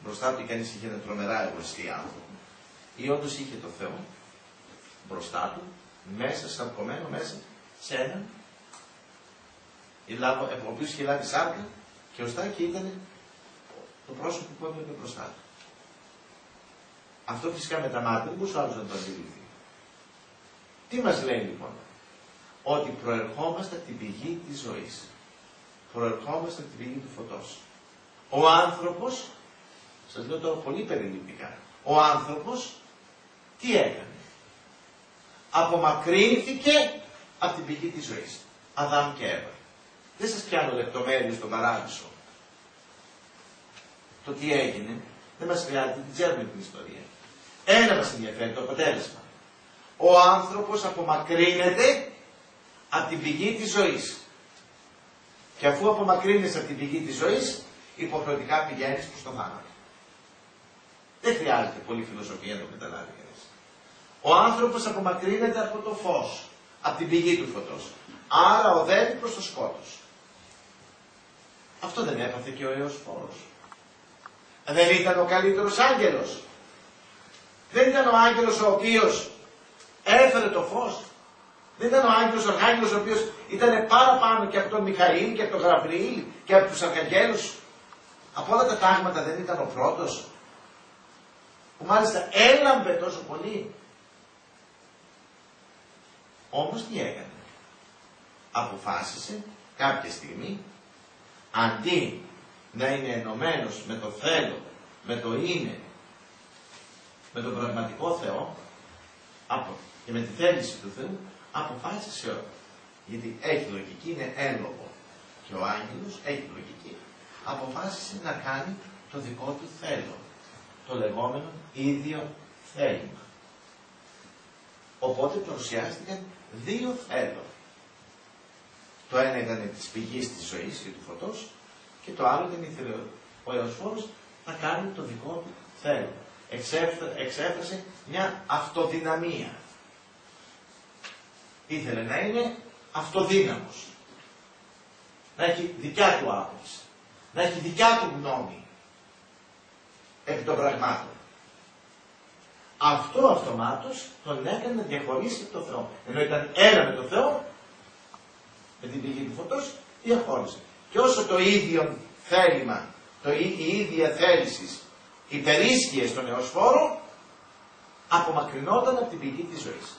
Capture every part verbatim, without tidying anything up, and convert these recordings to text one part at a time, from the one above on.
μπροστά του, κανείς είχε ένα τρομερά εγωιστή άνθρωπο, ή όντως είχε το Θεό μπροστά του, μέσα, σαρκωμένο μέσα σε έναν, ο οποίος είχε λάβει σάρκα και οστά και ήταν το πρόσωπο που έβλεπε μπροστά του. Αυτό φυσικά με τα μάτια μπορούσε ο άλλος να το αντιληφθεί. Τι μας λέει λοιπόν? Ότι προερχόμαστε από την πηγή της ζωής. Προερχόμαστε από την πηγή του φωτός. Ο άνθρωπος, σας λέω τώρα πολύ περιληπτικά, ο άνθρωπος τι έκανε? Απομακρύνθηκε από την πηγή της ζωής. Αδάμ και Εύα. Δεν σας πιάνω λεπτομέρειες στον παράδεισο. Το τι έγινε, δεν μας χρειάζεται, την ξέρουμε την ιστορία. Ένα μας ενδιαφέρει, το αποτέλεσμα. Ο άνθρωπος απομακρύνεται από την πηγή της ζωής. Και αφού απομακρύνεσαι από την πηγή της ζωής, υποχρεωτικά πηγαίνεις προς το θάνατο. Δεν χρειάζεται πολύ φιλοσοφία να το καταλάβει κανείς. Ο άνθρωπος απομακρύνεται από το φως, από την πηγή του φωτός. Άρα οδεύει προς το σκότος. Αυτό δεν έπαθε και ο Εωσφόρος? Δεν ήταν ο καλύτερος άγγελος? Δεν ήταν ο άγγελος ο οποίος έφερε το φως? Δεν ήταν ο άγγελος ο άγγελος ο οποίος ήταν παραπάνω και από τον Μιχαήλ και από τον Γαβριήλ και από τους αρχαγγέλους? Από όλα τα τάγματα δεν ήταν ο πρώτος, που μάλιστα έλαμπε τόσο πολύ? Όμως τι έκανε? Αποφάσισε κάποια στιγμή, αντί να είναι ενωμένος με το θέλω, με το είναι, με τον πραγματικό Θεό και με τη θέληση του Θεού, αποφάσισε, γιατί έχει λογική, είναι έλογο και ο άγγελος έχει λογική, αποφάσισε να κάνει το δικό του θέλω, το λεγόμενο ίδιο θέλημα. Οπότε παρουσιάστηκαν δύο θέλω. Το ένα ήταν της πηγής της ζωής και του φωτός και το άλλο ήταν ήθελε ο Εωσφόρος να κάνει το δικό του θέλω. Εξέφρασε μια αυτοδυναμία. Ήθελε να είναι αυτοδύναμος. Να έχει δικιά του άποψη. Να έχει δικιά του γνώμη επί των πραγμάτων. Αυτό αυτομάτως τον έκανε να διαχωρίσει από τον Θεό. Ενώ ήταν ένα με τον Θεό, με την πηγή του φωτός, διαχώρισε. Και όσο το ίδιο θέλημα, το, η ίδια θέληση υπερίσχυε στον Εωσφόρο, απομακρυνόταν από την πηγή της ζωής.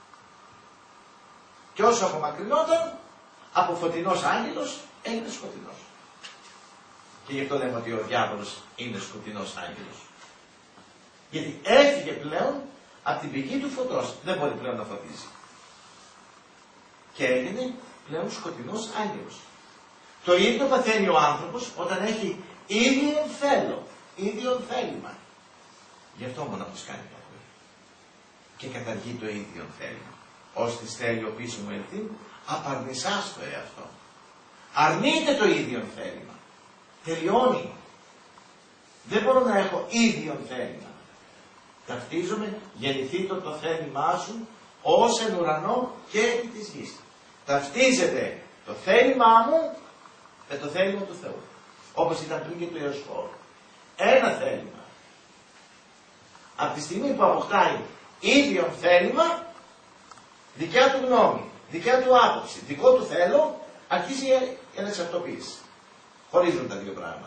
Και όσο απομακρυνόταν, από φωτεινός άγγελος έγινε σκοτεινός. Και γι' αυτό λέμε ότι ο διάβολος είναι σκοτεινός άγγελος. Γιατί έφυγε πλέον από την πηγή του φωτός. Δεν μπορεί πλέον να φωτίσει. Και έγινε πλέον σκοτεινός άγγελος. Το ίδιο παθαίνει ο άνθρωπος όταν έχει ίδιον θέλω, ίδιον θέλημα. Γι' αυτό μόνο πως κάνει το ακούει. Και καταργεί το ίδιον θέλημα. Ως της θέλει ο πίσω μου ελθύν, απαρνησάς το εαυτό. Αρνείται το ίδιον θέλημα. Τελειώνει. Δεν μπορώ να έχω ίδιον θέλημα. Ταυτίζομαι, γεννηθήτω το θέλημά σου ως εν ουρανό και επί της γης. Ταυτίζεται το θέλημά μου με το θέλημα του Θεού. Όπως ήταν πριν και του Εωσφόρου. Ένα θέλημα. Από τη στιγμή που αποκτάει ίδιο θέλημα, δικιά του γνώμη, δικιά του άποψη, δικό του θέλω, αρχίζει η ανεξαρτοποίηση. Χωρίζουν τα δύο πράγματα.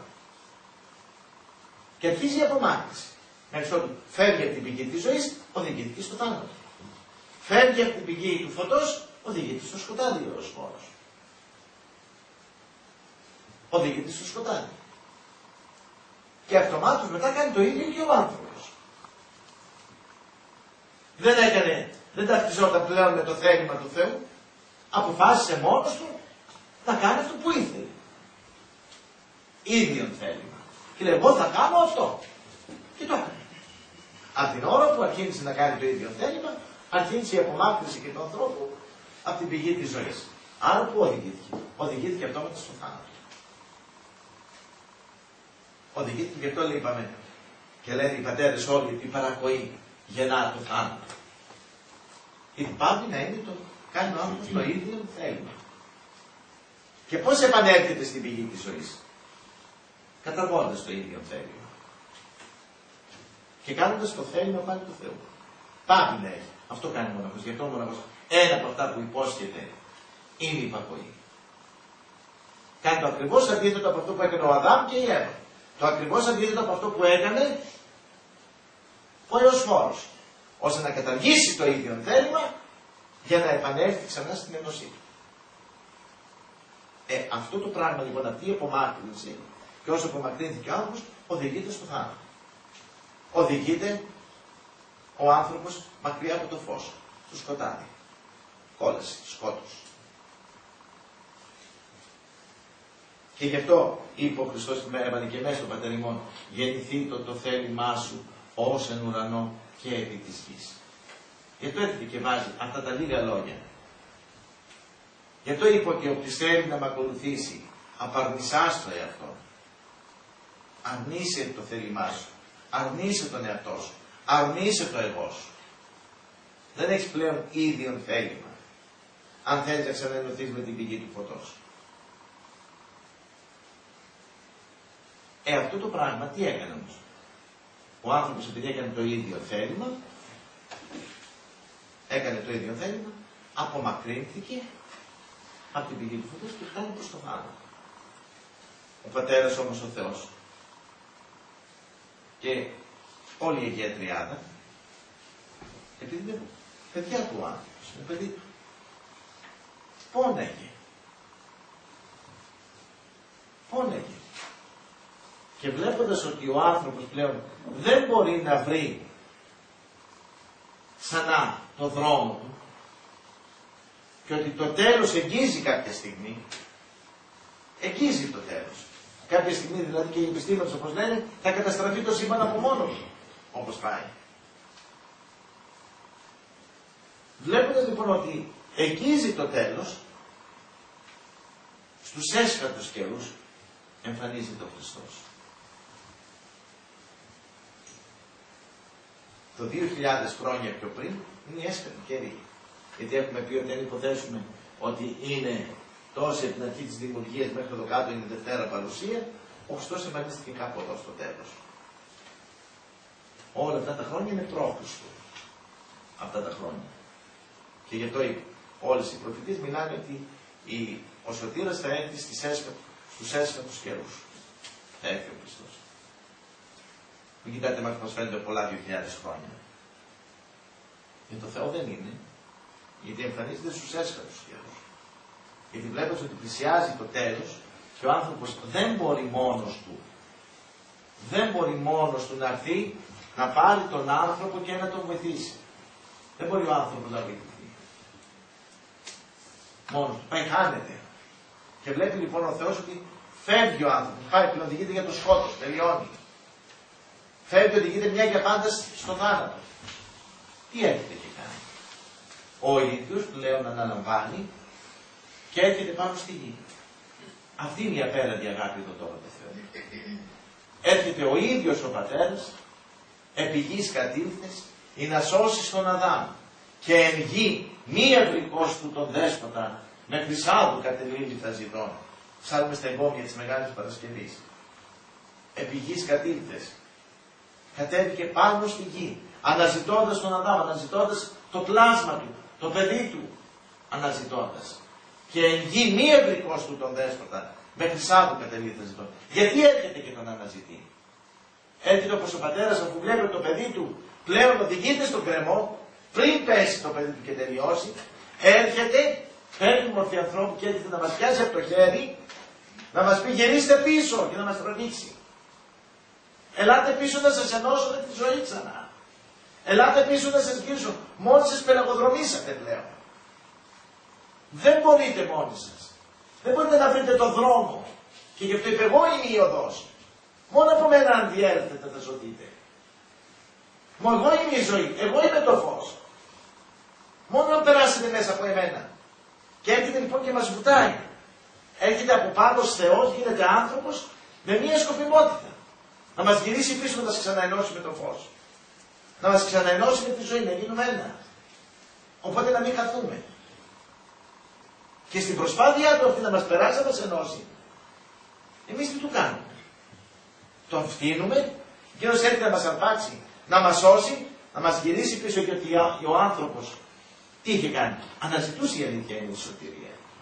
Και αρχίζει η απομάκρυνση. Μέχρι ότου φεύγει από την πηγή της ζωής, οδηγείται στο θάνατο. Φεύγει από την πηγή του φωτός, οδηγείται στο σκοτάδι ο Εωσφόρος. Οδηγείται στο σκοτάδι. Και αυτομάτως μετά κάνει το ίδιο και ο άνθρωπος. Δεν έκανε, δεν ταυτιζόταν πλέον με το θέλημα του Θεού, αποφάσισε μόνος του να κάνει αυτό που ήθελε. Ίδιον θέλημα. Και λέει, εγώ θα κάνω αυτό. Και το έκανε. Από την ώρα που αρχίζει να κάνει το ίδιο θέλημα, αρχίζει η απομάκρυνση και του ανθρώπου από την πηγή της ζωής. Άρα που οδηγήθηκε? Οδηγήθηκε αυτόματα στο θάνατο. Οδηγήθηκε, γι' αυτό λέει, είπαμε, και λένε οι πατέρες όλοι, η παρακοή γεννά το θάνατο. Γιατί πάβει να είναι το, κάνει ο άνθρωπος το ίδιο θέλημα. Και πώς επανέρχεται στην πηγή της ζωής? Καταργώντας το ίδιο θέλημα. Και κάνοντας το θέλημα πάλι του Θεού. Πάπει να έχει. Αυτό κάνει ο μοναχός. Γι' αυτό ο μοναχός, ένα από αυτά που υπόσχεται είναι η υπακοή. Κάνει το ακριβώς αντίθετο από αυτό που έκανε ο Αδάμ και η Εύα. Το ακριβώς αντίθετο από αυτό που έκανε ο Ιωσφόρος. Ώστε να καταργήσει το ίδιο θέλημα για να επανέλθει ξανά στην ενωσή του. Ε, αυτό το πράγμα λοιπόν, αυτή η απομάκρυνση, και όσο απομακρύνθηκε ο άνθρωπος, οδηγείται στο θάνατο. Οδηγείται ο άνθρωπος μακριά από το φως, στο σκοτάδι. Κόλαση, σκότος. Και γι' αυτό είπε ο Χριστός, έβαλε και μέσα στον Πατέρ ημών, γεννηθεί το, το θέλημά σου ως εν ουρανό και επί της γης. Γι' αυτό έρχεται και βάζει αυτά τα λίγα λόγια. Γι' αυτό είπε ότι όποιος θέλει να με ακολουθήσει, απαρνησάς το εαυτό. Αρνείσαι το θέλημά σου. Αρνείσαι τον εαυτό σου. Αρνείσαι το εγώ σου. Δεν έχεις πλέον ίδιον θέλημα. Αν θέλεις να ξαναενωθείς με την πηγή του φωτός. Ε, αυτό το πράγμα τι έκανε όμως. Ο άνθρωπος επειδή έκανε το ίδιο θέλημα, έκανε το ίδιο θέλημα, απομακρύνθηκε από την πηγή του φωτός και φτάνει προς το θάνατο. Ο πατέρας όμως ο Θεός και όλη η Αγία Τριάδα, επειδή είναι παιδιά του άνθρωπος, είναι παιδί του, πόνεγε. Πόνεγε. Και βλέποντας ότι ο άνθρωπος πλέον δεν μπορεί να βρει ξανά το δρόμο του και ότι το τέλος εγγίζει κάποια στιγμή, εγγίζει το τέλος. Κάποια στιγμή δηλαδή και οι επιστήμονες όπως λένε θα καταστραφεί το σύμπαν από μόνο του, όπως πάει. Βλέποντας λοιπόν ότι εγγίζει το τέλος, στους έσχατους καιρούς εμφανίζεται ο Χριστός. Το δύο χιλιάδες χρόνια πιο πριν είναι η έσχατη καιρή. Γιατί έχουμε πει ότι αν υποθέσουμε ότι είναι τόσο από την αρχή της δημιουργίας μέχρι εδώ κάτω είναι η Δευτέρα Παρουσία, ο Χριστός εμφανίστηκε κάπου εδώ στο τέλος. Όλα αυτά τα χρόνια είναι πρόχριστο. Αυτά τα χρόνια. Και γι' αυτό όλες οι προφητείες μιλάνε ότι η, ο Σωτήρας θα έρθει στις έσχα, στους έσχατους καιρούς. Θα έρθει ο Χριστός. Μην κοιτάτε μέχρι μας φαίνεται πολλά δύο χιλιάδες χρόνια. Για το Θεό δεν είναι. Γιατί εμφανίζεται στους έσχατους καιρούς. Γιατί βλέπετε ότι πλησιάζει το τέλος και ο άνθρωπος δεν μπορεί μόνος του, δεν μπορεί μόνος του να έρθει να πάρει τον άνθρωπο και να τον βοηθήσει. Δεν μπορεί ο άνθρωπος να βοηθηθεί. Μόνος του. Πάει, χάνεται. Και βλέπει λοιπόν ο Θεός ότι φεύγει ο άνθρωπος. Πάει και οδηγείται για το σκότος. Τελειώνει. Φεύγει, οδηγείται μια για πάντα στο θάνατο. Τι έρχεται και κάνει. Ο ίδιος πλέον αναλαμβάνει και έρχεται πάνω στη γη. Αυτή είναι η απέραντη αγάπη εδώ τώρα του Θεού. Έρχεται ο ίδιος ο πατέρας, επί γης κατήλθες, ή να σώσεις τον Αδάμ. Και εν γη μη ευρικός του τον δέσποτα, με χρυσάδου κατελήλη θα ζητών. Ψάρουμε στα εγκόμια της Μεγάλης Παρασκευής. Επί γης κατήλθες. Κατέβηκε πάνω στη γη, αναζητώντας τον Αδάμ, αναζητώντας το πλάσμα του, το παιδί του, αναζητώντας. Και εν γη μη ευρικός του τον δέσποτα, με χρυσάδου κατελήλη θα ζητών. Γιατί έρχεται και τον αναζητεί. Έρχεται όπως ο πατέρας αφού βλέπει ότι το παιδί του πλέον οδηγείται στον κρεμό, πριν πέσει το παιδί του και τελειώσει, έρχεται, παίρνει μορφή ανθρώπου και έρχεται να μας πιάσει από το χέρι, να μας πει γυρίστε πίσω και να μας τραβήξει. Ελάτε πίσω να σας ενώσω με τη ζωή ξανά. Ελάτε πίσω να σας γυρίσω. Μόνοι σας πελαγοδρομήσατε πλέον. Δεν μπορείτε μόνοι σας. Δεν μπορείτε να βρείτε το δρόμο. Και γι' αυτό είπε εγώ είμαι η οδός. Μόνο από μένα αν διέλθετε θα σωθείτε. Μόνο εγώ είμαι η ζωή. Εγώ είμαι το φως. Μόνο αν περάσετε μέσα από εμένα. Και έρχεται λοιπόν και μας βουτάει. Έρχεται από πάνω ως Θεός, γίνεται άνθρωπος με μία σκοπιμότητα. Να μας γυρίσει πίσω, να μας ξαναενώσει με το φως. Να μας ξαναενώσει με τη ζωή, να γίνουμε ένα. Οπότε να μην χαθούμε. Και στην προσπάθειά του αυτή να μας περάσει, να μας ενώσει, εμείς τι του κάνουμε. Τον φτύνουμε, εκείνος έρχεται να μας αρπάξει να μας σώσει, να μας γυρίσει πίσω, γιατί ο άνθρωπος τι είχε κάνει? Αναζητούσε η αληθιανή σωτηρία.